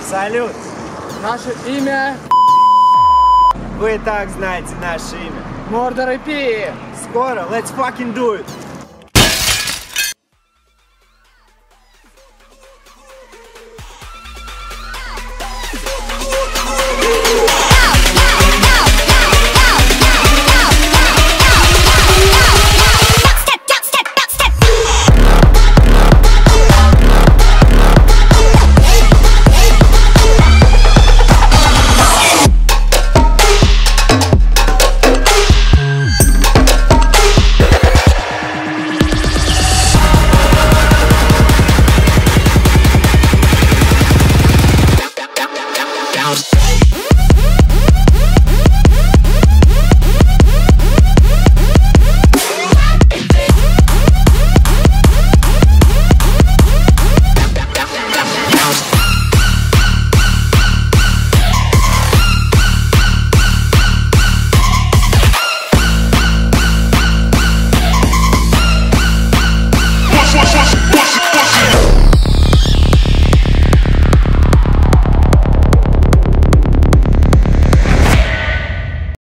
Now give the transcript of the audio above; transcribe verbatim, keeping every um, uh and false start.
Салют. Наше имя. Вы и так знаете наше имя. Mordor и Пи. Скоро, let's fucking do it.